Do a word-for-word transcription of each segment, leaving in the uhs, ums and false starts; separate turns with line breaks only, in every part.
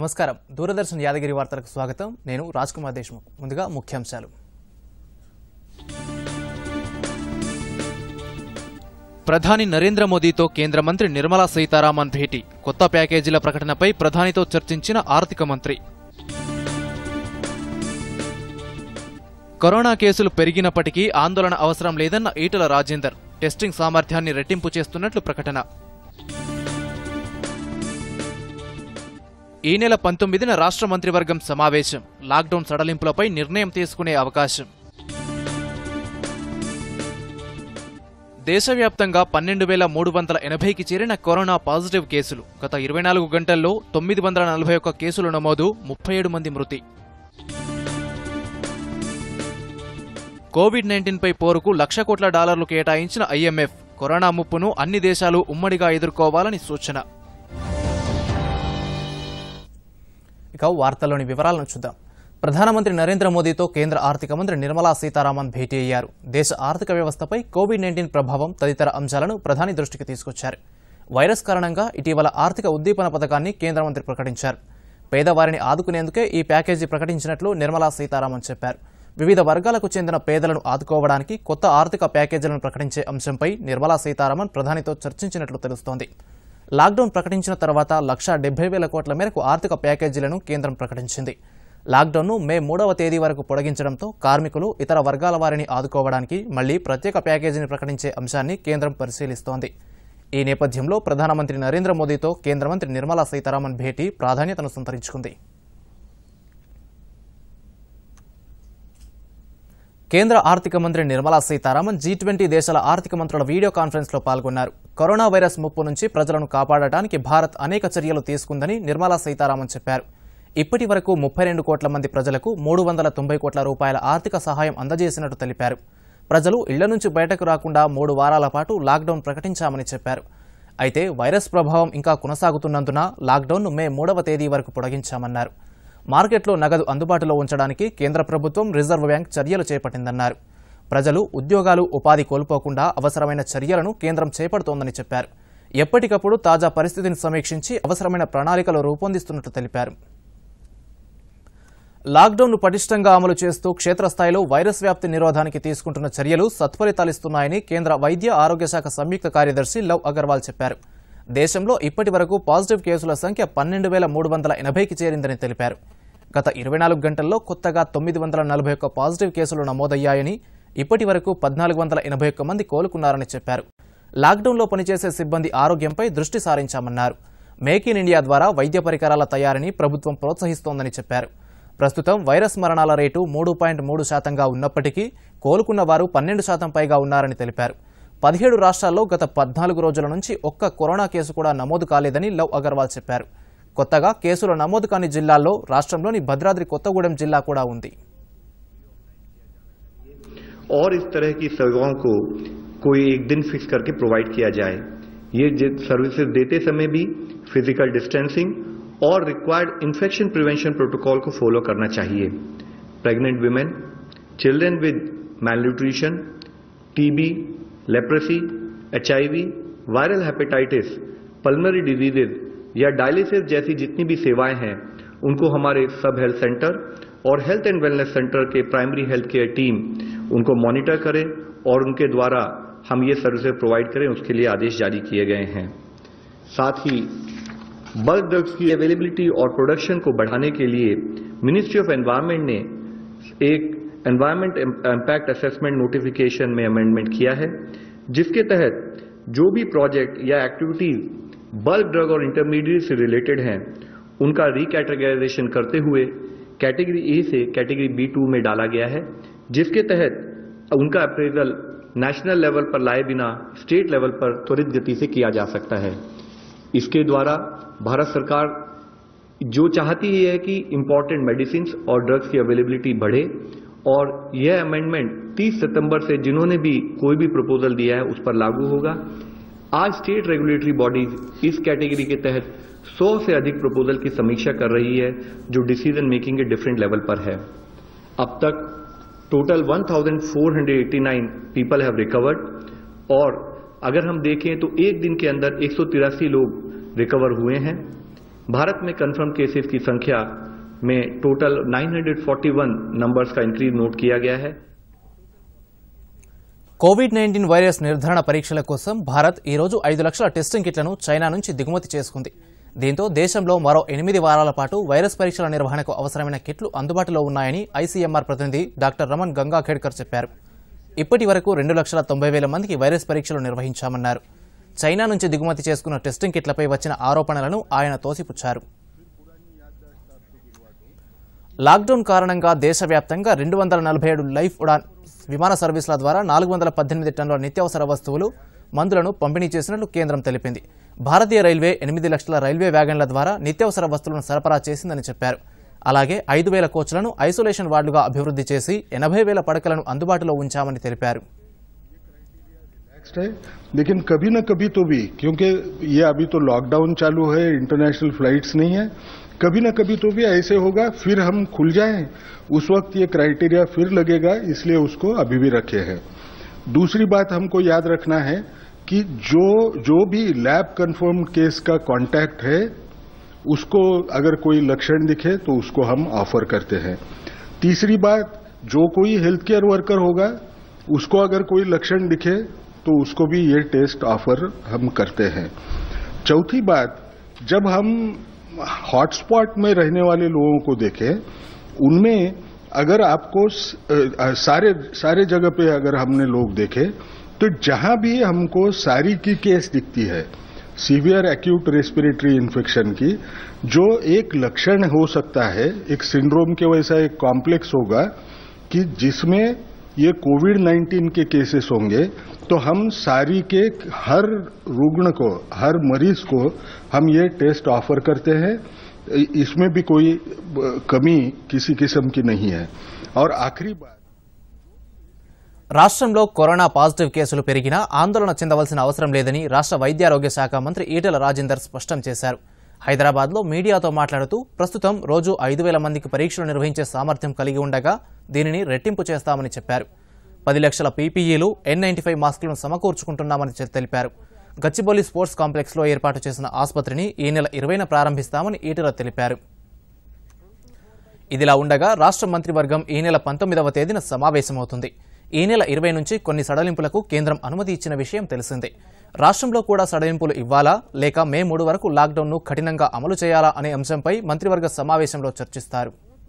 నమస్కారం దూరదర్శన్ యాదగిరి వార్తలకు స్వాగతం నేను రాజ్ కుమార్ దేశ్ముఖ్ ముందుగా ముఖ్యాంశాలు ప్రధాని నరేంద్ర మోదీతో కేంద్ర మంత్రి నిర్మలా సీతారామన్ భేటీ కొత్త ప్యాకేజీల ప్రకటనపై ప్రధానితో చర్చించిన ఆర్థిక మంత్రి కరోనా కేసులు పెరిగినప్పటికీ ఆందోళన అవసరం లేదన్న ఈటల రాజేందర్ టెస్టింగ్ సామర్థ్యాన్ని రెట్టింపు చేస్తున్నట్లు ప్రకటన ఈ నెల పంతొమ్మిదిన రాష్ట్ర మంత్రివర్గం సమావేశం లాక్డౌన్ సడలింపులపై నిర్ణయం తీసుకునే అవకాశం దేశవ్యాప్తంగా పన్నెండు వేల మూడు వందల ఎనభైకి చేరిన కరోనా పాజిటివ్ కేసులు గత ఇరవై నాలుగు గంటల్లో తొమ్మిది వందల నలభై ఒక్క కేసులు నమోదు ముప్పై ఏడు మంది మృతి కోవిడ్ నైన్టీన్ పై పోరుకు లక్ష కోట్ల డాలర్లు కేటాయించిన ఐఎంఎఫ్ కరోనా ముప్పును అన్ని దేశాలు ఉమ్మడిగా ఎదుర్కోవాలని సూచన ఇక వార్తల్లోని వివరాలను చూద్దాం. ప్రధానమంత్రి నరేంద్ర మోదీతో కేంద్ర ఆర్థిక మంత్రి నిర్మలా సీతారామన్ భేటీ అయ్యారు. దేశ ఆర్థిక వ్యవస్థపై కోవిడ్ నైన్టీన్ ప్రభావం తదితర అంశాలను ప్రధాని దృష్టికి తీసుకొచ్చారు. వైరస్ కారణంగా ఇటీవల ఆర్థిక ఉద్దీపన పథకాన్ని కేంద్ర మంత్రి ప్రకటించారు. పేదవారిని ఆదుకునేందుకే ఈ ప్యాకేజీ ప్రకటించినట్లు నిర్మలా సీతారామన్ చెప్పారు. వివిధ వర్గాలకు చెందిన పేదలను ఆదుకోవడానికి కొత్త ఆర్థిక ప్యాకేజీలను ప్రకటించే అంశంపై నిర్మలా సీతారామన్ ప్రధానితో చర్చించినట్లు తెలుస్తోంది. లాక్డౌన్ ప్రకటించిన తర్వాత లక్షా డెబ్బై వేల కోట్ల మేరకు ఆర్థిక ప్యాకేజీలను కేంద్రం ప్రకటించింది. లాక్డౌన్ను మే మూడవ తేదీ వరకు పొడిగించడంతో కార్మికులు ఇతర వర్గాల వారిని ఆదుకోవడానికి మళ్లీ ప్రత్యేక ప్యాకేజీని ప్రకటించే అంశాన్ని కేంద్రం పరిశీలిస్తోంది. ఈ నేపథ్యంలో ప్రధానమంత్రి నరేంద్ర మోదీతో కేంద్ర మంత్రి నిర్మలా సీతారామన్ భేటీ ప్రాధాన్యతను సంతరించుకుంది. కేంద్ర ఆర్థిక మంత్రి నిర్మలా సీతారామన్ జీ ట్వంటీ దేశాల ఆర్థిక మంత్రుల వీడియో కాన్ఫరెన్స్ లో పాల్గొన్నారు. కరోనా వైరస్ ముప్పు నుంచి ప్రజలను కాపాడటానికి భారత్ అనేక చర్యలు తీసుకుందని నిర్మలా సీతారామన్ చెప్పారు. ఇప్పటి వరకు ముప్పై రెండు కోట్ల మంది ప్రజలకు మూడు వందల తొంభై కోట్ల రూపాయల ఆర్థిక సహాయం అందజేసినట్టు తెలిపారు. ప్రజలు ఇళ్ల నుంచి బయటకు రాకుండా మూడు వారాల పాటు లాక్డౌన్ ప్రకటించామని చెప్పారు. అయితే వైరస్ ప్రభావం ఇంకా కొనసాగుతున్నందున లాక్డౌన్ను మే మూడవ తేదీ వరకు పొడిగించామన్నారు. మార్కెట్లో నగదు అందుబాటులో ఉంచడానికి కేంద్ర ప్రభుత్వం రిజర్వ్ బ్యాంక్ చర్యలు చేపట్టిందన్నారు. ప్రజలు ఉద్యోగాలు ఉపాధి కోల్పోకుండా అవసరమైన చర్యలను కేంద్రం చేపడుతోందని చెప్పారు. ఎప్పటికప్పుడు తాజా పరిస్థితిని సమీక్షించి అవసరమైన ప్రణాళికలు రూపొందిస్తున్నట్టు తెలిపారు. లాక్డౌన్ను పటిష్టంగా అమలు చేస్తూ క్షేత్రస్థాయిలో వైరస్ వ్యాప్తి నిరోధానికి తీసుకుంటున్న చర్యలు సత్ఫలితాలిస్తున్నాయని కేంద్ర వైద్య ఆరోగ్య శాఖ సంయుక్త కార్యదర్శి లవ్ అగర్వాల్ చెప్పారు. దేశంలో ఇప్పటి వరకు పాజిటివ్ కేసుల సంఖ్య పన్నెండు వేల మూడు వందల ఎనభైకి చేరిందని తెలిపారు. గత ఇరవై నాలుగు గంటల్లో కొత్తగా తొమ్మిది వందల నలభై ఒక్క పాజిటివ్ కేసులు నమోదయ్యాయని, ఇప్పటి వరకు పద్నాలుగు వందల ఎనభై ఒక్క మంది కోలుకున్నారని చెప్పారు. లాక్డౌన్లో పనిచేసే సిబ్బంది ఆరోగ్యంపై దృష్టి సారించామన్నారు. మేక్ ఇన్ ఇండియా ద్వారా వైద్య పరికరాల తయారీని ప్రభుత్వం ప్రోత్సహిస్తోందని చెప్పారు. ప్రస్తుతం వైరస్ మరణాల రేటు మూడు పాయింట్ మూడు శాతంగా ఉన్నప్పటికీ కోలుకున్న వారు పన్నెండు శాతం పైగా ఉన్నారని తెలిపారు. పదిహేడు రాష్ట్రాల్లో గత పద్నాలుగు రోజుల నుంచి ఒక్క కరోనా కేసు కూడా నమోదు కాలేదని లవ్ అగర్వాల్ చెప్పారు. కొత్తగా కేసులు నమోదు కాని జిల్లాల్లో రాష్ట్రంలోని భద్రాద్రి కొత్తగూడెం జిల్లా కూడా ఉంది.
और इस तरह की सेवाओं को कोई एक दिन फिक्स करके प्रोवाइड किया जाए. ये सर्विसेज देते समय भी फिजिकल डिस्टेंसिंग और रिक्वायर्ड इन्फेक्शन प्रिवेंशन प्रोटोकॉल को फॉलो करना चाहिए. Pregnant women, children with malnutrition, TB, leprosy, HIV, viral hepatitis, pulmonary diseases या डायलिसिस जैसी जितनी भी सेवाएं हैं उनको हमारे सब हेल्थ सेंटर और हेल्थ एंड वेलनेस सेंटर के प्राइमरी हेल्थ केयर टीम उनको मॉनिटर करें और उनके द्वारा हम ये सर्विसेज प्रोवाइड करें, उसके लिए आदेश जारी किए गए हैं. साथ ही बल्क ड्रग्स की अवेलेबिलिटी और प्रोडक्शन को बढ़ाने के लिए मिनिस्ट्री ऑफ एनवायरनमेंट ने एक एनवायरनमेंट इम्पैक्ट असेसमेंट नोटिफिकेशन में अमेंडमेंट किया है, जिसके तहत जो भी प्रोजेक्ट या एक्टिविटीज बल्क ड्रग और इंटरमीडिएट से रिलेटेड हैं उनका रिकैटेगराइजेशन करते हुए कैटेगरी ए से कैटेगरी बी टू में डाला गया है, जिसके तहत उनका अप्रेजल नेशनल लेवल पर लाए बिना स्टेट लेवल पर त्वरित गति से किया जा सकता है. इसके द्वारा भारत सरकार जो चाहती है कि इंपॉर्टेंट मेडिसिन और ड्रग्स की अवेलेबिलिटी बढ़े, और यह अमेंडमेंट तीस सितंबर से जिन्होंने भी कोई भी प्रपोजल दिया है उस पर लागू होगा. आज स्टेट रेगुलेटरी बॉडीज इस कैटेगरी के तहत सौ से अधिक प्रपोजल की समीक्षा कर रही है, जो डिसीजन मेकिंग के डिफरेंट लेवल पर है. अब तक total one thousand four hundred eighty nine people have recovered, और अगर हम देखें तो एक दिन के अंदर एक सौ तिरासी लोग रिकवर हुए हैं. भारत में कंफर्म केसेस की संख्या में टोटल नौ सौ इकतालीस नंबर्स का इंक्रीज नोट किया गया है।
కోవిడ్ నైన్టీన్ వైరస్ నిర్ధారణ పరీక్షల కోసం భారత్ ఈ రోజు ఐదు లక్షల టెస్టింగ్ కిట్లను చైనా నుంచి దిగుమతి చేసుకుంది. దీంతో దేశంలో మరో ఎనిమిది వారాల పాటు వైరస్ పరీక్షల నిర్వహణకు అవసరమైన కిట్లు అందుబాటులో ఉన్నాయని ఐసీఎంఆర్ ప్రతినిధి డాక్టర్ రమన్ గంగాఖేడ్కర్ చెప్పారు. ఇప్పటి వరకు రెండు లక్షల తొంభై వేల మందికి వైరస్ పరీక్షలు నిర్వహించామన్నారు. చైనా నుంచి దిగుమతి చేసుకున్న టెస్టింగ్ కిట్లపై వచ్చిన ఆరోపణలను ఆయన తోసిపుచ్చారు. లాక్డౌన్ కారణంగా దేశవ్యాప్తంగా రెండు వందల నలభై ఏడు లైఫ్ ఉడాన్ విమాన సర్వీసుల ద్వారా నాలుగు వందల పద్దెనిమిది టన్నుల నిత్యావసర వస్తువులు, మందులను పంపిణీ చేసినట్లు కేంద్రం తెలిపింది. భారతీయ రైల్వే ఎనిమిది లక్షల రైల్వే వ్యాగన్ల ద్వారా నిత్యావసర వస్తువులను సరఫరా చేసిందని చెప్పారు. అలాగే ఐదు వేల కోచ్లను ఐసోలేషన్ వార్డులుగా అభివృద్ధి చేసి ఎనభై వేల పడకలను అందుబాటులో ఉంచామని తెలిపారు.
है लेकिन कभी न कभी तो भी, क्योंकि ये अभी तो लॉकडाउन चालू है, इंटरनेशनल फ्लाइट्स नहीं है, कभी न कभी तो भी ऐसे होगा, फिर हम खुल जाएं, उस वक्त ये क्राइटेरिया फिर लगेगा, इसलिए उसको अभी भी रखे हैं। दूसरी बात हमको याद रखना है कि जो जो भी लैब कंफर्म्ड केस का कांटेक्ट है उसको अगर कोई लक्षण दिखे तो उसको हम ऑफर करते हैं। तीसरी बात, जो कोई हेल्थ केयर वर्कर होगा उसको अगर कोई लक्षण दिखे तो उसको भी ये टेस्ट ऑफर हम करते हैं। चौथी बात, जब हम हॉटस्पॉट में रहने वाले लोगों को देखें, उनमें अगर आपको सारे सारे जगह पे अगर हमने लोग देखे तो जहां भी हमको सारी की केस दिखती है सीवियर एक्यूट रेस्पिरेटरी इन्फेक्शन की, जो एक लक्षण हो सकता है, एक सिंड्रोम के वैसा एक कॉम्प्लेक्स होगा कि जिसमें ये कोविड नाइन्टीन के केसेस होंगे, तो हम सारी के हर रुग्ण को, हर मरीज को हम ये टेस्ट ऑफर करते हैं। इसमें भी कोई कमी किसी किस्म की नहीं है। और आखिरी बात,
రాష్ట్రంలో కరోనా పాజిటివ్ కేసులు పెరిగినా ఆందోళన చెందవలసిన అవసరం లేదని రాష్ట్ర వైద్యారోగ్య శాఖ మంత్రి ఈటెల రాజేందర్ స్పష్టం చేశారు. హైదరాబాద్లో మీడియాతో మాట్లాడుతూ ప్రస్తుతం రోజు ఐదు వేల మందికి పరీక్షలు నిర్వహించే సామర్థ్యం కలిగి ఉండగా దీనిని రెట్టింపు చేస్తామని చెప్పారు. పది లక్షల పీపీఈలు, ఎన్ నైన్టీ ఫైవ్ మాస్కులను సమకూర్చుకుంటున్నామని తెలిపారు. గచ్చిబౌలి స్పోర్ట్స్ కాంప్లెక్స్లో ఏర్పాటు చేసిన ఆసుపత్రిని ఈ నెల ఇరవైన ప్రారంభిస్తామని ఈటెల తెలిపారు. ఇదిలా ఉండగా రాష్ట్ర మంత్రివర్గం ఈ నెల పంతొమ్మిదవ తేదీన సమావేశమవుతుంది. ఈ నెల ఇరవై నుంచి కొన్ని సడలింపులకు కేంద్రం అనుమతి ఇచ్చిన విషయం తెలిసిందే. రాష్ట్రంలో కూడా సడలింపులు ఇవ్వాలా లేక మే మూడు వరకు లాక్డౌన్ను కఠినంగా అమలు చేయాలా అనే అంశంపై మంత్రివర్గ సమావేశంలో చర్చిస్తారు.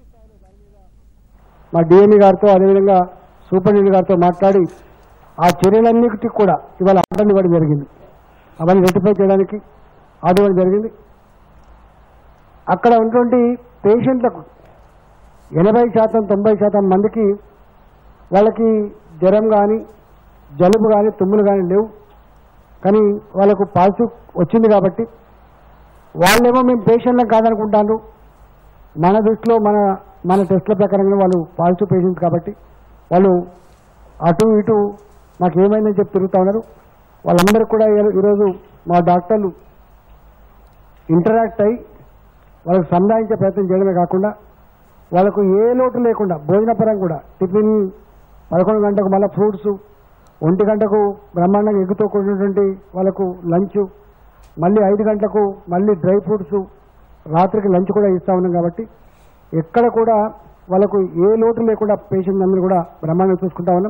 మా డిఎంఈ గారితో అదేవిధంగా సూపరింటెండెంట్ గారితో మాట్లాడి ఆ చర్యలన్నిటికీ కూడా ఇవాళ ఆర్డర్ ఇవ్వడం జరిగింది. అవన్నీ రెక్టిఫై చేయడానికి ఆర్డర్ ఇవ్వడం జరిగింది. అక్కడ ఉన్నటువంటి పేషెంట్లకు ఎనభై శాతం తొంభై శాతం మందికి వాళ్ళకి జ్వరం కానీ జలుబు కానీ తుమ్ములు కానీ లేవు, కానీ వాళ్ళకు పాజిటివ్ వచ్చింది కాబట్టి వాళ్ళేమో మేము పేషెంట్లకు కాదనుకుంటాను. మన దృష్టిలో మన మన టెస్టుల ప్రకారంగా వాళ్ళు పాజిటివ్ పేషెంట్స్ కాబట్టి వాళ్ళు అటు ఇటు నాకు ఏమైందని చెప్పి తిరుగుతూ ఉన్నారు. వాళ్ళందరూ కూడా ఈరోజు మా డాక్టర్లు ఇంటరాక్ట్ అయ్యి వాళ్ళకు సంధానించే ప్రయత్నం చేయడమే కాకుండా వాళ్ళకు ఏ లోటు లేకుండా భోజనపరం కూడా టిఫిన్ పదకొండు గంటకు మళ్ళీ ఫ్రూట్స్, ఒంటి గంటకు బ్రహ్మాండంగా ఎగ్గుతో కూడినటువంటి వాళ్ళకు లంచ్, మళ్ళీ ఐదు గంటలకు మళ్ళీ డ్రై ఫ్రూట్స్, రాత్రికి లంచ్ కూడా ఇస్తూ ఉన్నాం. కాబట్టి ఎక్కడ కూడా వాళ్ళకు ఏ లోటు లేకుండా పేషెంట్ అందరూ కూడా బ్రహ్మాండంగా చూసుకుంటా ఉన్నాం.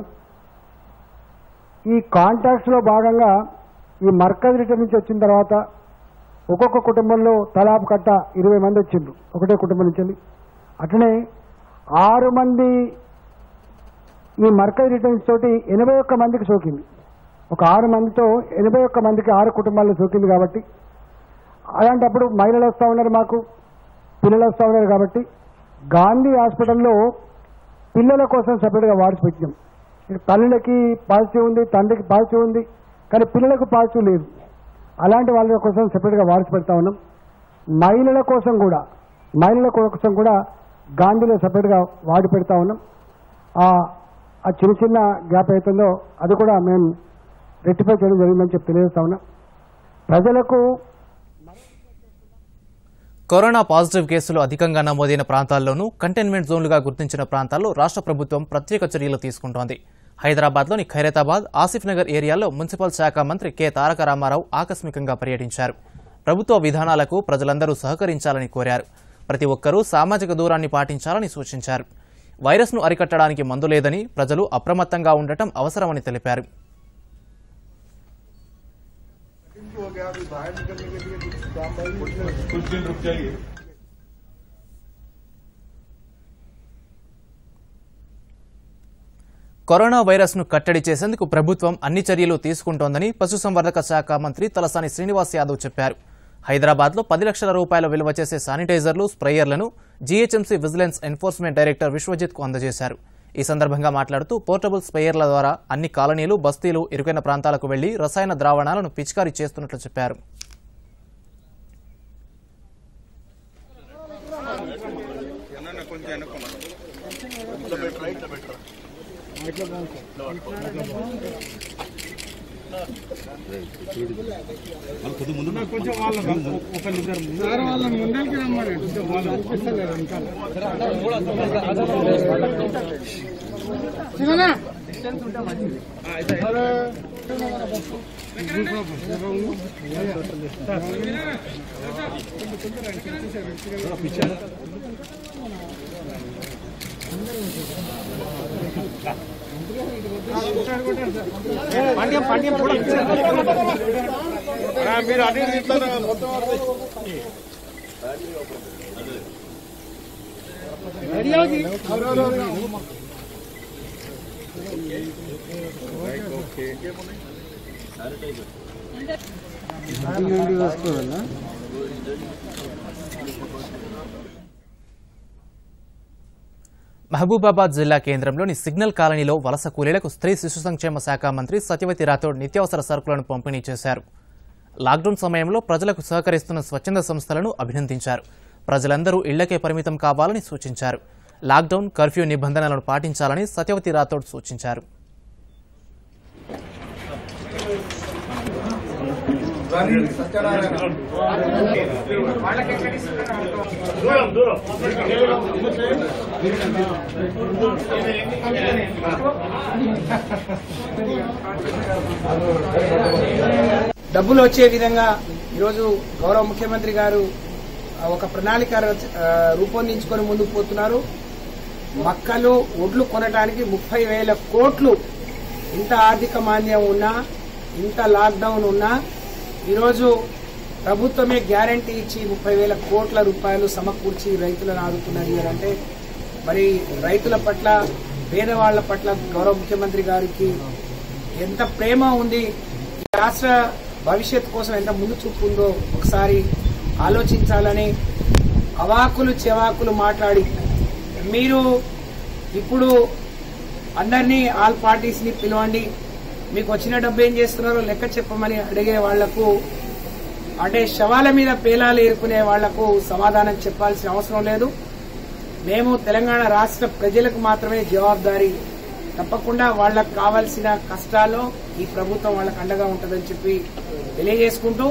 ఈ కాంటాక్ట్స్లో భాగంగా ఈ మర్కజ్ రిటర్న్ నుంచి వచ్చిన తర్వాత ఒక్కొక్క కుటుంబంలో తలాపు కట్ట ఇరవై మంది వచ్చిండ్రు ఒకటే కుటుంబం నుంచి. అట్లనే ఆరు మంది ఈ మర్కజ్ రిటర్న్స్ తోటి ఎనభై ఒక్క మందికి సోకింది. ఒక ఆరు మందితో ఎనభై ఒక్క మందికి ఆరు కుటుంబాల్లో సోకింది. కాబట్టి అలాంటప్పుడు మహిళలు వస్తూ ఉన్నారు, మాకు పిల్లలు వస్తూ ఉన్నారు. కాబట్టి గాంధీ హాస్పిటల్లో పిల్లల కోసం సపరేట్గా వార్డ్స్ పెట్టినాం. తల్లికి పాజిటివ్ ఉంది, తండ్రికి పాజిటివ్ ఉంది, కానీ పిల్లలకు పాజిటివ్ లేదు. అలాంటి వాళ్ళ కోసం సపరేట్గా వార్డ్స్ పెడతా ఉన్నాం. మహిళల కోసం కూడా మహిళల కోసం కూడా గాంధీలో సపరేట్గా వార్డు పెడతా ఉన్నాం. ఆ చిన్న చిన్న గ్యాప్ అవుతుందో అది కూడా మేము రెక్టిఫై చేయడం జరిగిందని చెప్పి తెలియజేస్తా ఉన్నాం. ప్రజలకు
కరోనా పాజిటివ్ కేసులు అధికంగా నమోదైన ప్రాంతాల్లోనూ కంటైన్మెంట్ జోన్లుగా గుర్తించిన ప్రాంతాల్లో రాష్ట్ర ప్రభుత్వం ప్రత్యేక చర్యలు తీసుకుంటోంది. హైదరాబాద్లోని ఖైరతాబాద్, ఆసిఫ్ నగర్ ఏరియాల్లో మున్సిపల్ శాఖ మంత్రి కె తారక రామారావు ఆకస్మికంగా పర్యటించారు. ప్రభుత్వ విధానాలకు ప్రజలందరూ సహకరించాలని కోరారు. ప్రతి ఒక్కరూ సామాజిక దూరాన్ని పాటించాలని సూచించారు. వైరస్ను అరికట్టడానికి మందు లేదని, ప్రజలు అప్రమత్తంగా ఉండటం అవసరమని తెలిపారు. కరోనా వైరస్ను కట్టడి చేసేందుకు ప్రభుత్వం అన్ని చర్యలు తీసుకుంటోందని పశుసంవర్ధక శాఖ మంత్రి తలసాని శ్రీనివాస్ యాదవ్ చెప్పారు. హైదరాబాద్లో పది లక్షల రూపాయల విలువ చేసే శానిటైజర్లు, స్ప్రేయర్లను జీహెచ్ఎంసీ విజిలెన్స్ ఎన్ఫోర్స్మెంట్ డైరెక్టర్ విశ్వజిత్కు అందజేశారు. ఈ సందర్భంగా మాట్లాడుతూ పోర్టబుల్ స్ప్రేయర్ల ద్వారా అన్ని కాలనీలు, బస్తీలు, ఇరుకైన ప్రాంతాలకు వెళ్లి రసాయన ద్రావణాలను పిచికారీ చేస్తున్నట్లు చెప్పారు. మహబూబాబాద్ జిల్లా కేంద్రంలోని సిగ్నల్ కాలనీలో వలస కూలీలకు స్త్రీ శిశు సంక్షేమ శాఖ మంత్రి సత్యవతి రాథోడ్ నిత్యావసర సరుకులను పంపిణీ చేశారు. లాక్డౌన్ సమయంలో ప్రజలకు సహకరిస్తున్న స్వచ్ఛంద సంస్థలను అభినందించారు. ప్రజలందరూ ఇళ్లకే పరిమితం కావాలని సూచించారు. లాక్డౌన్, కర్ఫ్యూ నిబంధనలను పాటించాలని సత్యవతి రాథోడ్ సూచించారు.
డబ్బులు వచ్చే విధంగా ఈరోజు గౌరవ ముఖ్యమంత్రి గారు ఒక ప్రణాళిక రూపొందించుకొని ముందుకు పోతున్నారు. మక్కలు, ఒడ్లు కొనడానికి ముప్పై వేల కోట్లు ఇంత ఆర్థిక మాంద్యం ఉన్నా, ఇంత లాక్డౌన్ ఉన్నా ఈరోజు ప్రభుత్వమే గ్యారంటీ ఇచ్చి ముప్పై వేల కోట్ల రూపాయలు సమకూర్చి రైతులను ఆదుతున్నది అంటే మరి రైతుల పట్ల, పేదవాళ్ల పట్ల గౌరవ ముఖ్యమంత్రి గారికి ఎంత ప్రేమ ఉంది, ఈ రాష్ట్ర భవిష్యత్ కోసం ఎంత ముందు చూపు ఉందో ఒకసారి ఆలోచించాలని అవాకులు చెవాకులు మాట్లాడి మీరు ఇప్పుడు అందరినీ ఆల్ పార్టీస్ ని పిలవండి, మీకు వచ్చిన డబ్బు ఏం చేస్తున్నారో లెక్క చెప్పమని అడిగే వాళ్లకు, అంటే శవాల మీద పేలాలు ఏరుకునే వాళ్లకు సమాధానం చెప్పాల్సిన అవసరం లేదు. మేము తెలంగాణ రాష్ట్ర ప్రజలకు మాత్రమే జవాబుదారీ. తప్పకుండా వాళ్లకు కావాల్సిన కష్టాల్లో ఈ ప్రభుత్వం వాళ్లకు అండగా ఉంటుందని చెప్పి తెలియజేసుకుంటూ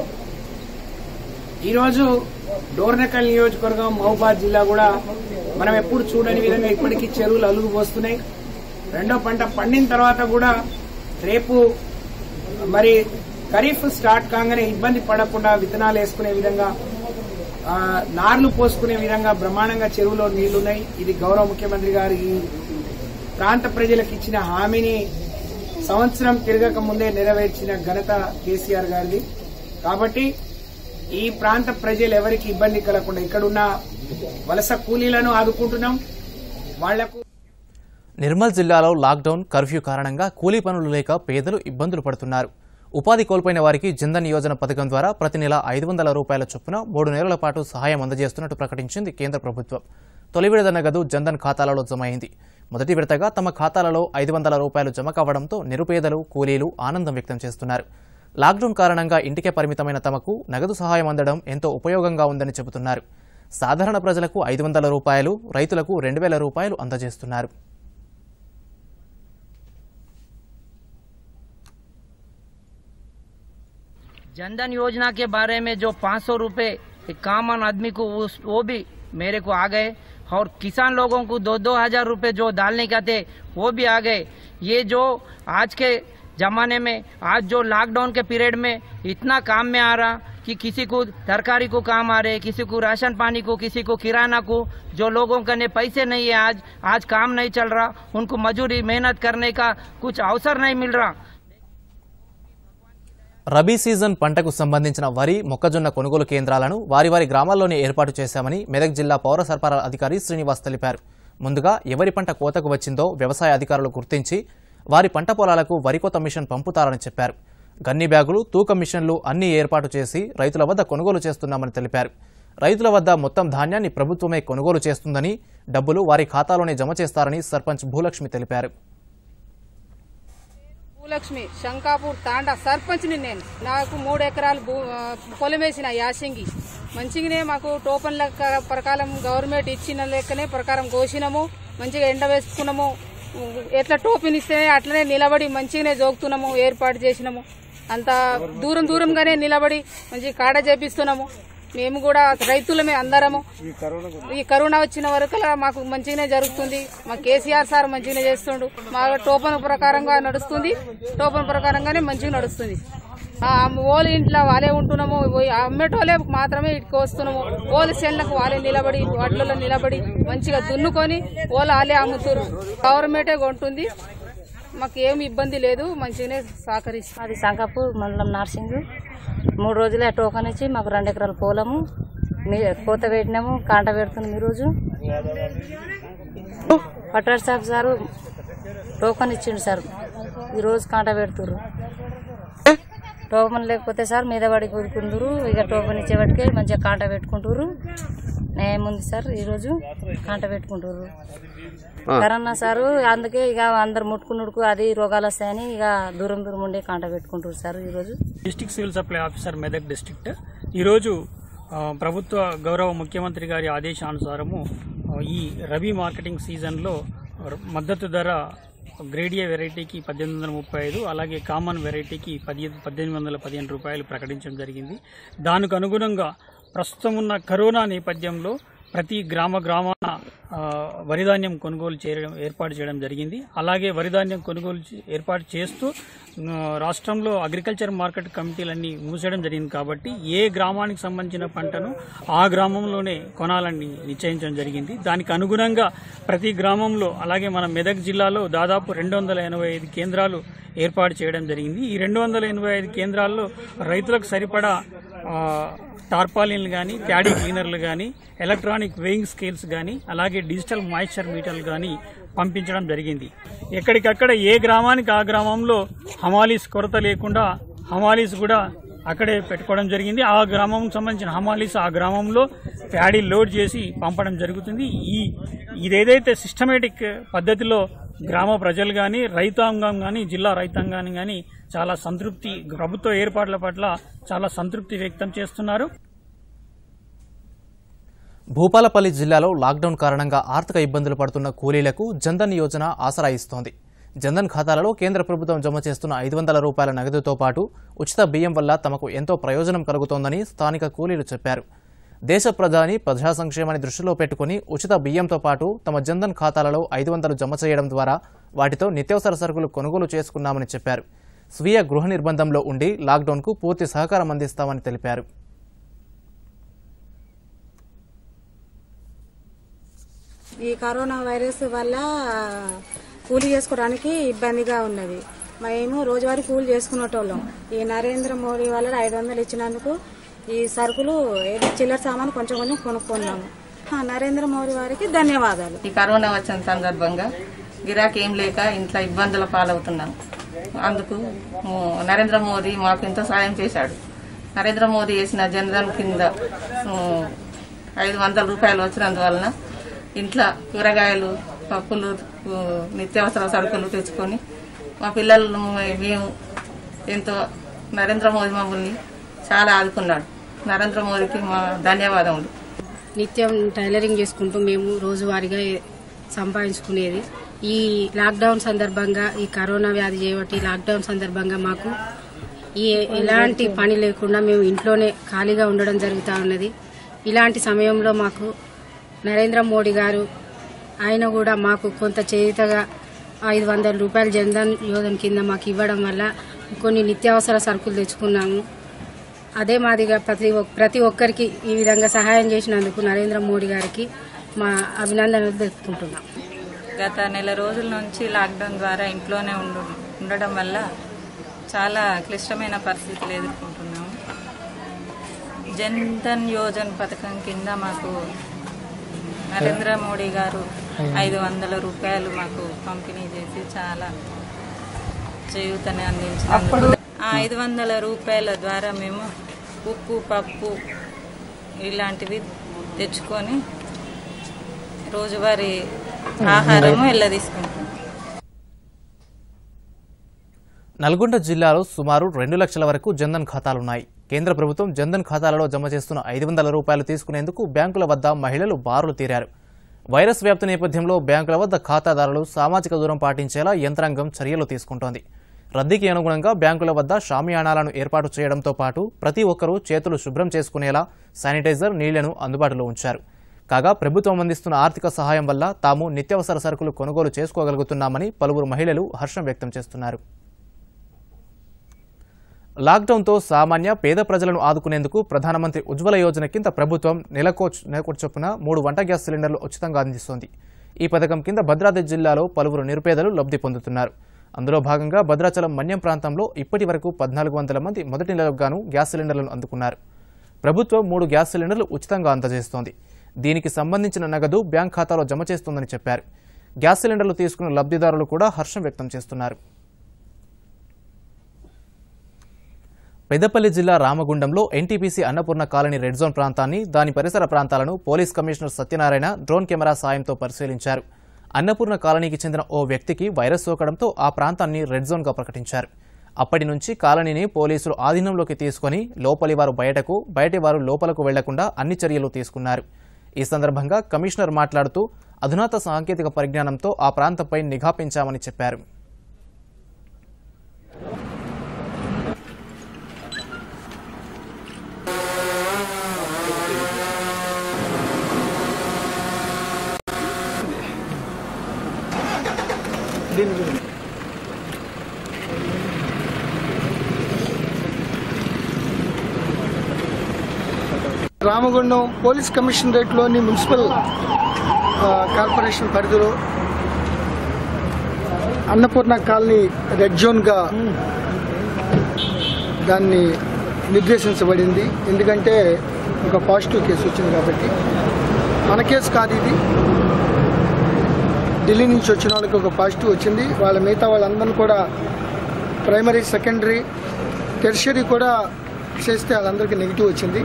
ఈరోజు డోర్నకల్ నియోజకవర్గం, మహబూబాబాద్ జిల్లా కూడా మనం ఎప్పుడు చూడని విధంగా ఇప్పటికీ చెరువులు అలుగుపోస్తున్నాయి. రెండో పంట పండిన తర్వాత కూడా రేపు మరి ఖరీఫ్ స్టార్ట్ కాగానే ఇబ్బంది పడకుండా విత్తనాలు వేసుకునే విధంగా, నార్లు పోసుకునే విధంగా బ్రహ్మాండంగా చెరువులో నీళ్లున్నాయి. ఇది గౌరవ ముఖ్యమంత్రి గారు ఈ ప్రాంత ప్రజలకు ఇచ్చిన హామీని సంవత్సరం తిరగక ముందే నెరవేర్చిన ఘనత కేసీఆర్ గారిది. కాబట్టి ఈ ప్రాంత ప్రజలు ఎవరికి ఇబ్బంది కలగకుండా ఇక్కడున్న వలస కూలీలను ఆదుకుంటున్నాం. వాళ్లకు
నిర్మల్ జిల్లాలో లాక్డౌన్, కర్ఫ్యూ కారణంగా కూలీ పనులు లేక పేదలు ఇబ్బందులు పడుతున్నారు. ఉపాధి కోల్పోయిన వారికి జన్ధన్ యోజన పథకం ద్వారా ప్రతి నెల ఐదు వందల రూపాయల చొప్పున మూడు నెలల పాటు సహాయం అందజేస్తున్నట్టు ప్రకటించింది కేంద్ర ప్రభుత్వం. తొలి విడత నగదు జన్ధన్ ఖాతాలలో జమ అయింది. మొదటి విడతగా తమ ఖాతాలలో ఐదు వందల రూపాయలు జమ కావడంతో నిరుపేదలు, కూలీలు ఆనందం వ్యక్తం చేస్తున్నారు. లాక్డౌన్ కారణంగా ఇంటికే పరిమితమైన తమకు నగదు సహాయం అందడం ఎంతో ఉపయోగంగా ఉందని చెబుతున్నారు. సాధారణ ప్రజలకు ఐదు వందల రూపాయలు, రైతులకు రెండు వేల రూపాయలు అందజేస్తున్నారు.
जनधन योजना के बारे में जो पाँच सौ रूपये एक कॉमन आदमी को उस वो भी मेरे को आ गए और किसान लोगों को दो दो हजार रूपये जो डालने का थे वो भी आ गए। ये जो आज के जमाने में आज जो लॉकडाउन के पीरियड में इतना काम में आ रहा कि किसी को तरकारी को काम आ रहे, किसी को राशन पानी को, किसी को किराना को, जो लोगों के ने पैसे नहीं है, आज आज काम नहीं चल रहा, उनको मजदूरी मेहनत करने का कुछ अवसर नहीं मिल रहा।
రబీ సీజన్ పంటకు సంబంధించిన వరి మొక్కజొన్న కొనుగోలు కేంద్రాలను వారి వారి గ్రామాల్లోనే ఏర్పాటు చేశామని మెదక్ జిల్లా పౌర సరఫరాల అధికారి శ్రీనివాస్ తెలిపారు. ముందుగా ఎవరి పంట కోతకు వచ్చిందో వ్యవసాయ అధికారులు గుర్తించి వారి పంట పొలాలకు వరి కోత మిషన్ పంపుతారని చెప్పారు. గన్ని బ్యాగులు, తూకం మిషన్లు అన్నీ ఏర్పాటు చేసి రైతుల వద్ద కొనుగోలు చేస్తున్నామని తెలిపారు. రైతుల వద్ద మొత్తం ధాన్యాన్ని ప్రభుత్వమే కొనుగోలు చేస్తుందని, డబ్బులు వారి ఖాతాలోనే జమ చేస్తారని సర్పంచ్ భూలక్ష్మి తెలిపారు.
భూలక్ష్మి శంకాపూర్ తాండా సర్పంచ్ని నేను. నాకు మూడు ఎకరాలు పొలం వేసిన యాసంగి మంచిగానే మాకు టోపన్ లెక్క ప్రకారం గవర్నమెంట్ ఇచ్చిన లెక్కనే ప్రకారం కోసినాము, మంచిగా ఎండ వేసుకున్నాము. ఎట్లా టోపెన్ ఇస్తే అట్లనే నిలబడి మంచిగానే జోగుతున్నాము, ఏర్పాటు చేసినాము. అంత దూరం దూరంగానే నిలబడి మంచిగా కాడ చేపిస్తున్నాము. మేము కూడా రైతులమే అందరము. ఈ కరోనా వచ్చిన వరకు మాకు మంచిగానే జరుగుతుంది. మా కేసీఆర్ సార్ మంచిగానే చేస్తుండు. మా టోపన్ ప్రకారంగా నడుస్తుంది, టోపన్ ప్రకారంగానే మంచిగా నడుస్తుంది. ఓలు ఇంట్లో వాళ్ళే ఉంటున్నాము, అమ్మేటోళ్ళే మాత్రమే ఇటుకు వస్తున్నాము. ఓలు చేనులకు వాళ్ళే నిలబడి, వడ్లలో నిలబడి మంచిగా దున్నుకొని ఓలు వాళ్ళే అమ్ముతురు. గవర్నమెంటే కొంటుంది, మాకు ఏమి ఇబ్బంది లేదు, మంచిగానే సహకరిస్తుంది.
అది సంకాపూర్ మండలం నార్సింగ్. మూడు రోజులే టోకన్ ఇచ్చి మాకు రెండు ఎకరాల పొలము కోత పెట్టినాము, కాంట పెడుతున్నాం. ఈరోజు పట్టాడు సాబ్ సారు టోకన్ ఇచ్చిండు సార్, ఈరోజు కాంట పెడుతురు. టోకన్ లేకపోతే సార్ మీద పడి కూరుకుందరు, ఇక టోకన్ ఇచ్చేవాటికే మంచిగా కాంట పెట్టుకుంటారు. ఏముంది సార్ ఈరోజు కాంట పెట్టుకుంటారు. కరోనా సారు అందుకే ఇక అందరు ముట్టుకునుడుకు అది రోగాలు వస్తాయని ఇక దూరం దూరం ఉండే కాంట పెట్టుకుంటారు సార్. ఈరోజు
district civil supply officer Medak district ఈరోజు ప్రభుత్వ గౌరవ ముఖ్యమంత్రి గారి ఆదేశానుసారము ఈ రబీ మార్కెటింగ్ సీజన్లో మద్దతు ధర గ్రేడ్ ఏ వెరైటీకి పద్దెనిమిది వందల ముప్పై ఐదు అలాగే కామన్ వెరైటీకి పది పద్దెనిమిది వందల పదిహేను రూపాయలు ప్రకటించడం జరిగింది. దానికి అనుగుణంగా ప్రస్తుతం ఉన్న కరోనా నేపథ్యంలో ప్రతి గ్రామ గ్రామాన వరిధాన్యం కొనుగోలు చేయడం ఏర్పాటు చేయడం జరిగింది. అలాగే వరిధాన్యం కొనుగోలు ఏర్పాటు చేస్తూ రాష్ట్రంలో అగ్రికల్చర్ మార్కెట్ కమిటీలన్నీ మూసేయడం జరిగింది. కాబట్టి ఏ గ్రామానికి సంబంధించిన పంటను ఆ గ్రామంలోనే కొనాలని నిశ్చయించడం జరిగింది. దానికి అనుగుణంగా ప్రతి గ్రామంలో అలాగే మన మెదక్ జిల్లాలో దాదాపు రెండు వందల ఎనభై ఐదు కేంద్రాలు ఏర్పాటు చేయడం జరిగింది. ఈ రెండు వందల ఎనభై ఐదు కేంద్రాల్లో రైతులకు సరిపడా టార్పాలిన్లు కానీ, ప్యాడీ క్లీనర్లు కానీ, ఎలక్ట్రానిక్ వెయింగ్ స్కేల్స్ కానీ, అలాగే డిజిటల్ మాయిశ్చర్ మీటర్లు కానీ పంపించడం జరిగింది. ఎక్కడికక్కడ ఏ గ్రామానికి ఆ గ్రామంలో హమాలీస్ కొరత లేకుండా హమాలీస్ కూడా అక్కడే పెట్టుకోవడం జరిగింది. ఆ గ్రామంకి సంబంధించిన హమాలీస్ ఆ గ్రామంలో ప్యాడీ లోడ్ చేసి పంపడం జరుగుతుంది. ఈ ఇదేదైతే సిస్టమేటిక్ పద్ధతిలో గ్రామ ప్రజలు కానీ, రైతాంగం కానీ, జిల్లా రైతాంగాన్ని కానీ చాలా సంతృప్తి, ప్రభుత్వ ఏర్పాట్ల పట్ల చాలా సంతృప్తి వ్యక్తం చేస్తున్నారు.
భూపాలపల్లి జిల్లాలో లాక్డౌన్ కారణంగా ఆర్థిక ఇబ్బందులు పడుతున్న కూలీలకు జన్ధన్ యోజన ఆసరా ఇస్తోంది. జన్ధన్ ఖాతాలలో కేంద్ర ప్రభుత్వం జమ చేస్తున్న ఐదు వందల రూపాయల నగదుతో పాటు ఉచిత బియ్యం వల్ల తమకు ఎంతో ప్రయోజనం కలుగుతోందని స్థానిక కూలీలు చెప్పారు. దేశ ప్రధాని ప్రజా సంక్షేమాన్ని దృష్టిలో పెట్టుకుని ఉచిత బియ్యంతో పాటు తమ జన్ధన్ ఖాతాలలో ఐదు వందలు జమ చేయడం ద్వారా వాటితో నిత్యావసర సరుకులు కొనుగోలు చేసుకున్నామని చెప్పారు. స్వీయ గృహ నిర్బంధంలో ఉండి లాక్డౌన్కు పూర్తి సహకారం అందిస్తామని తెలిపారు.
ఈ కరోనా వైరస్ వల్ల కూలీ చేసుకోవడానికి ఇబ్బందిగా ఉన్నది. మేము రోజువారీ కూలీ చేసుకునేటోళ్ళం. ఈ నరేంద్ర మోడీ వల్ల ఐదు వందలు ఇచ్చినందుకు ఈ సరుకులు చిల్లర సామాను కొంచెం కొంచెం కొనుక్కున్నాము. నరేంద్ర మోడీ వారికి ధన్యవాదాలు.
ఈ కరోనా వచ్చిన సందర్భంగా గిరాకీ ఏం లేక ఇంట్లో ఇబ్బందుల పాలవుతున్నాం. అందుకు నరేంద్ర మోదీ మాకు ఎంతో సాయం చేశాడు. నరేంద్ర మోదీ చేసిన జన్ధన్ కింద ఐదు వందల రూపాయలు వచ్చినందువలన ఇంట్లో కూరగాయలు, పప్పులు, నిత్యావసర సరుకులు తెచ్చుకొని మా పిల్లలు మేము ఎంతో నరేంద్ర మోదీ మమ్మల్ని చాలా ఆదుకున్నాడు. నరేంద్ర మోదీకి మా ధన్యవాదములు.
నిత్యం టైలరింగ్ చేసుకుంటూ మేము రోజువారీగా సంపాదించుకునేది. ఈ లాక్డౌన్ సందర్భంగా, ఈ కరోనా వ్యాధి చేయబట్టి లాక్డౌన్ సందర్భంగా మాకు ఈ ఎలాంటి పని లేకుండా మేము ఇంట్లోనే ఖాళీగా ఉండడం జరుగుతూ ఉన్నది. ఇలాంటి సమయంలో మాకు నరేంద్ర మోడీ గారు ఆయన కూడా మాకు కొంత చేయుతగా ఐదు వందల రూపాయలు జన్ధన్ యోజన కింద మాకు ఇవ్వడం వల్ల కొన్ని నిత్యావసర సరుకులు తెచ్చుకున్నాము. అదే మాదిరిగా ప్రతి ప్రతి ఒక్కరికి ఈ విధంగా సహాయం చేసినందుకు నరేంద్ర మోడీ గారికి మా అభినందనలు తెలుపుకుంటున్నాం.
గత నెల రోజుల నుంచి లాక్డౌన్ ద్వారా ఇంట్లోనే ఉండు ఉండడం వల్ల చాలా క్లిష్టమైన పరిస్థితులు ఎదుర్కొంటున్నాము. జన్ధన్ యోజన పథకం కింద మాకు నరేంద్ర మోడీ గారు ఐదు వందల రూపాయలు మాకు పంపిణీ చేసి చాలా చేయూతని అందించినందుకు ఆ ఐదు వందల రూపాయల ద్వారా మేము ఉప్పు పప్పు ఇలాంటివి తెచ్చుకొని రోజువారీ ఆహారము ఎలా తీసుకుంటాం.
నల్గొండ జిల్లాలో సుమారు రెండు లక్షల వరకు జన్ధన్ ఖాతాలున్నాయి. కేంద్ర ప్రభుత్వం జన్ధన్ ఖాతాలలో జమ చేస్తున్న ఐదు వందల రూపాయలు తీసుకునేందుకు బ్యాంకుల వద్ద మహిళలు బారులు తీరారు. వైరస్ వ్యాప్తి నేపథ్యంలో బ్యాంకుల వద్ద ఖాతాదారులు సామాజిక దూరం పాటించేలా యంత్రాంగం చర్యలు తీసుకుంటోంది. రద్దీకి అనుగుణంగా బ్యాంకుల వద్ద షామియానాలను ఏర్పాటు చేయడంతో పాటు ప్రతి ఒక్కరూ చేతులు శుభ్రం చేసుకునేలా శానిటైజర్, నీళ్లను అందుబాటులో ఉంచారు. కాగా ప్రభుత్వం అందిస్తున్న ఆర్థిక సహాయం వల్ల తాము నిత్యావసర సరుకులు కొనుగోలు చేసుకోగలుగుతున్నామని పలువురు మహిళలు హర్షం వ్యక్తం చేస్తున్నారు. లాక్డౌన్తో సామాన్య పేద ప్రజలను ఆదుకునేందుకు ప్రధానమంత్రి ఉజ్వల యోజన కింద ప్రభుత్వం నెలకో నెలకొ చొప్పున మూడు వంట గ్యాస్ సిలిండర్లు ఉచితంగా అందిస్తోంది. ఈ పథకం కింద భద్రాద్రి జిల్లాలో పలువురు నిరుపేదలు లబ్ధి పొందుతున్నారు. అందులో భాగంగా భద్రాచలం మన్యం ప్రాంతంలో ఇప్పటి వరకు పద్నాలుగు వందల మంది మొదటి నెలకు గాను గ్యాస్ సిలిండర్లను అందుకున్నారు. ప్రభుత్వం మూడు గ్యాస్ సిలిండర్లు ఉచితంగా అందజేస్తోంది. దీనికి సంబంధించిన నగదు బ్యాంక్ ఖాతాలో జమ చేస్తోందని చెప్పారు. గ్యాస్ సిలిండర్లు తీసుకున్న లబ్ధిదారులు కూడా హర్షం వ్యక్తం చేస్తున్నారు. పెద్దపల్లి జిల్లా రామగుండంలో NTPC Annapurna colony red zone ప్రాంతాన్ని, దాని పరిసర ప్రాంతాలను police commissioner Satyanarayana drone camera సాయంతో పరిశీలించారు. అన్నపూర్ణ కాలనీకి చెందిన ఓ వ్యక్తికి వైరస్ సోకడంతో ఆ ప్రాంతాన్ని రెడ్ జోన్గా ప్రకటించారు. అప్పటి నుంచి కాలనీని పోలీసులు ఆధీనంలోకి తీసుకుని లోపలి వారు బయటకు, బయటి వారు లోపలకు వెళ్లకుండా అన్ని చర్యలు తీసుకున్నారు. ఈ సందర్భంగా కమిషనర్ మాట్లాడుతూ అధునాత సాంకేతిక పరిజ్ఞానంతో ఆ ప్రాంతంపై నిఘా పెంచామని చెప్పారు.
రామగుండం పోలీస్ కమిషనరేట్లోని మున్సిపల్ కార్పొరేషన్ పరిధిలో అన్నపూర్ణ కాలనీ రెడ్ జోన్గా దాన్ని నిర్దేశించబడింది. ఎందుకంటే ఒక పాజిటివ్ కేసు వచ్చింది కాబట్టి. మన కేసు కాదు ఇది, ఢిల్లీ నుంచి వచ్చిన వాళ్ళకి ఒక పాజిటివ్ వచ్చింది. వాళ్ళ మిగతా వాళ్ళందరినీ కూడా ప్రైమరీ, సెకండరీ, టెర్షరీ కూడా చేస్తే వాళ్ళందరికీ నెగిటివ్ వచ్చింది.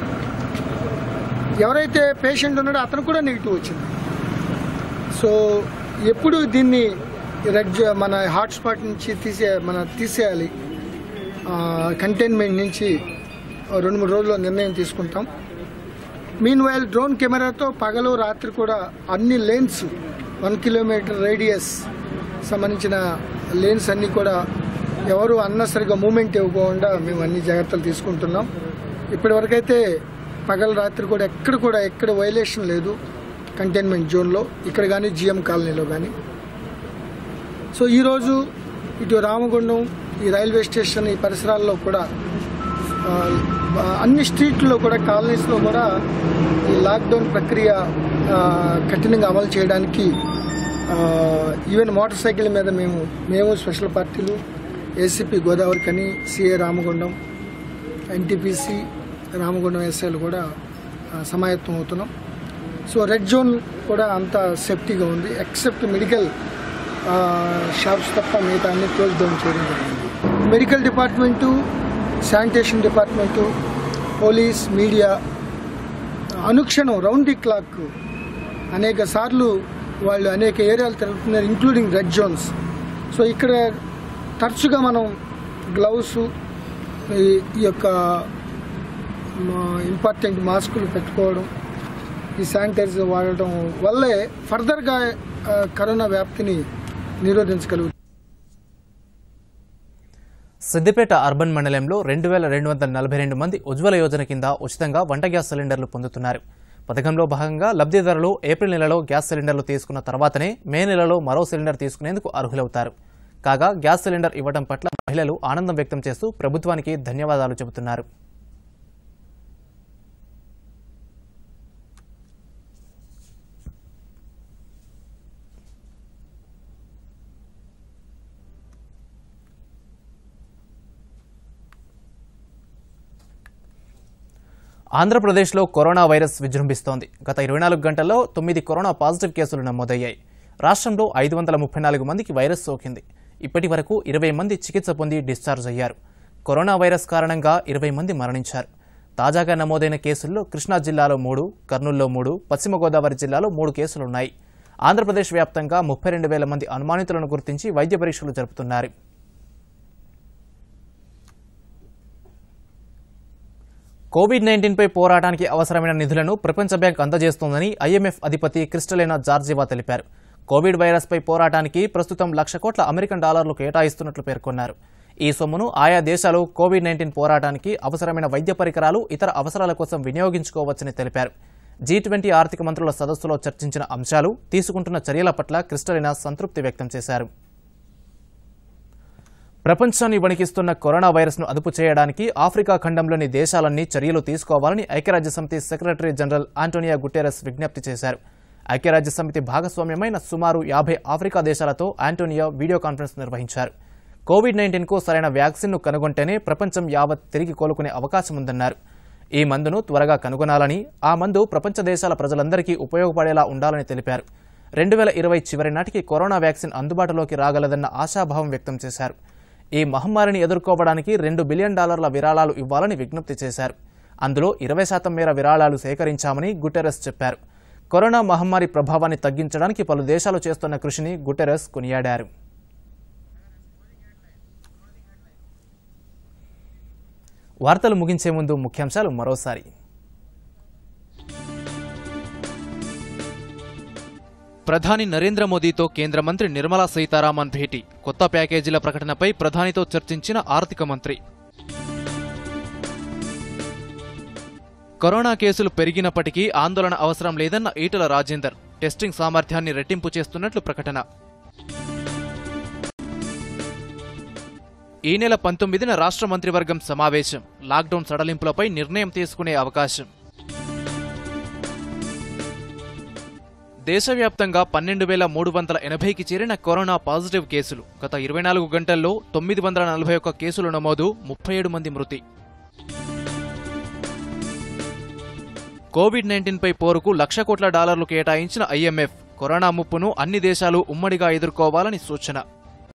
ఎవరైతే పేషెంట్ ఉన్నాడో అతను కూడా నెగిటివ్ వచ్చింది. సో ఎప్పుడు దీన్ని రెడ్ మన హాట్స్పాట్ నుంచి తీసే మన తీసేయాలి, కంటైన్మెంట్ నుంచి రెండు మూడు రోజుల్లో నిర్ణయం తీసుకుంటాం. మీన్ వైల్ డ్రోన్ కెమెరాతో పగలు రాత్రి కూడా అన్ని లేన్స్, వన్ కిలోమీటర్ రేడియస్ సంబంధించిన లేన్స్ అన్నీ కూడా ఎవరు అన్నసరిగా మూమెంట్ ఇవ్వకుండా మేము అన్ని జాగ్రత్తలు తీసుకుంటున్నాం. ఇప్పటివరకైతే పగల రాత్రి కూడా ఎక్కడ కూడా ఎక్కడ వైలేషన్ లేదు కంటైన్మెంట్ జోన్లో, ఇక్కడ కానీ జిఎం కాలనీలో కానీ. సో ఈరోజు ఇటు రామగుండం, ఈ రైల్వే స్టేషన్, ఈ పరిసరాల్లో కూడా అన్ని స్ట్రీట్లో కూడా, కాలనీస్లో కూడా ఈ లాక్డౌన్ ప్రక్రియ కఠినంగా అమలు చేయడానికి ఈవెన్ మోటార్ సైకిల్ మీద మేము మేము స్పెషల్ పార్టీలు, ఏసీపీ గోదావరి కని, సిఏ రామగుండం, ఎన్టీపీసీ రామగుండం ఎస్ఐలు కూడా సమాయత్తం అవుతున్నాం. సో రెడ్ జోన్ కూడా అంత సేఫ్టీగా ఉంది. ఎక్సెప్ట్ మెడికల్ షాప్స్ తప్ప మిగతా అన్ని క్లోజ్ డౌన్ చేయడం జరిగింది. Medical department, sanitation department, police, media అనుక్షణం రౌండ్ ది క్లాక్ అనేక సార్లు వాళ్ళు అనేక ఏరియాలు తిరుగుతున్నారు, ఇంక్లూడింగ్ రెడ్ జోన్స్. సో ఇక్కడ తరచుగా మనం గ్లౌస్, ఈ యొక్క ఇంపార్టెంట్ మాస్కులు పెట్టుకోవడం, ఈ శానిటైజర్ వాడటం వల్లే ఫర్దర్గా కరోనా వ్యాప్తిని నిరోధించగలుగుతాం.
సిద్దిపేట అర్బన్ మండలంలో రెండు వేల రెండు వందల నలభై రెండు మంది ఉజ్వల యోజన కింద ఉచితంగా వంట గ్యాస్ సిలిండర్లు పొందుతున్నారు. పథకంలో భాగంగా లబ్ధిదారులు ఏప్రిల్ నెలలో గ్యాస్ సిలిండర్లు తీసుకున్న తర్వాతనే మే నెలలో మరో సిలిండర్ తీసుకునేందుకు అర్హులవుతారు. కాగా గ్యాస్ సిలిండర్ ఇవ్వడం పట్ల మహిళలు ఆనందం వ్యక్తం చేస్తూ ప్రభుత్వానికి ధన్యవాదాలు చెబుతున్నారు. ఆంధ్రప్రదేశ్లో కరోనా వైరస్ విజృంభిస్తోంది. గత ఇరవై నాలుగు గంటల్లో తొమ్మిది కరోనా పాజిటివ్ కేసులు నమోదయ్యాయి. రాష్ట్రంలో ఐదు వందల ముప్పై నాలుగు మందికి వైరస్ సోకింది. ఇప్పటి వరకు ఇరవై మంది చికిత్స పొంది డిశ్చార్జ్ అయ్యారు. కరోనా వైరస్ కారణంగా ఇరవై మంది మరణించారు. తాజాగా నమోదైన కేసుల్లో కృష్ణా జిల్లాలో మూడు, కర్నూలులో మూడు, పశ్చిమ గోదావరి జిల్లాలో మూడు కేసులున్నాయి. ఆంధ్రప్రదేశ్ వ్యాప్తంగా ముప్పై రెండు వేల మంది అనుమానితులను గుర్తించి వైద్య పరీక్షలు జరుపుతున్నారు. కోవిడ్ నైన్టీన్ పై పోరాటానికి అవసరమైన నిధులను ప్రపంచ బ్యాంక్ అందజేస్తోందని ఐఎంఎఫ్ అధిపతి క్రిస్టలినా జార్జివా తెలిపారు. కోవిడ్ వైరస్ పై పోరాటానికి ప్రస్తుతం లక్ష కోట్ల అమెరికన్ డాలర్లు కేటాయిస్తున్నట్లు పేర్కొన్నారు. ఈ సొమ్మును ఆయా దేశాలు కోవిడ్ నైన్టీన్ పోరాటానికి అవసరమైన వైద్య పరికరాలు, ఇతర అవసరాల కోసం వినియోగించుకోవచ్చని తెలిపారు. జీ ట్వంటీ ఆర్థిక మంత్రుల సదస్సులో చర్చించిన అంశాలు, తీసుకుంటున్న చర్యల పట్ల క్రిస్టలినా సంతృప్తి వ్యక్తం చేశారు. ప్రపంచాన్ని వణికిస్తున్న కరోనా వైరస్ను అదుపు చేయడానికి ఆఫ్రికా ఖండంలోని దేశాలన్నీ చర్యలు తీసుకోవాలని ఐక్యరాజ్యసమితి సెక్రటరీ జనరల్ ఆంటోనియో గుటెరస్ విజ్ఞప్తి చేశారు. ఐక్యరాజ్యసమితి భాగస్వామ్యమైన సుమారు యాభై ఆఫ్రికా దేశాలతో ఆంటోనియో వీడియో కాన్ఫరెన్స్ నిర్వహించారు. కోవిడ్ నైన్టీన్ కు సరైన వ్యాక్సిన్ను కనుగొంటేనే ప్రపంచం యావత్ తిరిగి కోలుకునే అవకాశం ఉందన్నారు. ఈ మందును త్వరగా కనుగొనాలని, ఆ మందు ప్రపంచ దేశాల ప్రజలందరికీ ఉపయోగపడేలా ఉండాలని తెలిపారు. రెండు వేల ఇరవై చివరి నాటికి కరోనా వ్యాక్సిన్ అందుబాటులోకి రాగలదన్న ఆశాభావం వ్యక్తం చేశారు. ఈ మహమ్మారిని ఎదుర్కోవడానికి రెండు బిలియన్ డాలర్ల విరాళాలు ఇవ్వాలని విజ్ఞప్తి చేశారు. అందులో ఇరవై శాతం మేర విరాళాలు సేకరించామని గుటెరస్ చెప్పారు. కరోనా మహమ్మారి ప్రభావాన్ని తగ్గించడానికి పలు దేశాలు చేస్తున్న కృషిని గుటెరస్ కొనియాడారు. వార్తలు ముగించే ముందు ముఖ్యాంశాలు మరోసారి. ప్రధాని నరేంద్ర మోదీతో కేంద్ర మంత్రి నిర్మలా సీతారామన్ భేటీ. కొత్త ప్యాకేజీల ప్రకటనపై ప్రధానితో చర్చించిన ఆర్థిక మంత్రి. కరోనా కేసులు పెరిగినప్పటికీ ఆందోళన అవసరం లేదన్న ఈటెల రాజేందర్. టెస్టింగ్ సామర్థ్యాన్ని రెట్టింపు చేస్తున్నట్లు ప్రకటన. ఈ నెల పంతొమ్మిదిన రాష్ట్ర మంత్రివర్గం సమావేశం. లాక్డౌన్ సడలింపులపై నిర్ణయం తీసుకునే అవకాశం. దేశవ్యాప్తంగా పన్నెండు వేల మూడు వందల ఎనభైకి చేరిన కరోనా పాజిటివ్ కేసులు. గత ఇరవై నాలుగు గంటల్లో తొమ్మిది వందల నలభై ఒక్క కేసులు నమోదు, ముప్పై ఏడు మంది మృతి. కోవిడ్ నైన్టీన్ పై పోరుకు లక్ష కోట్ల డాలర్లు కేటాయించిన ఐఎంఎఫ్. కరోనా ముప్పును అన్ని దేశాలు ఉమ్మడిగా ఎదుర్కోవాలని సూచన.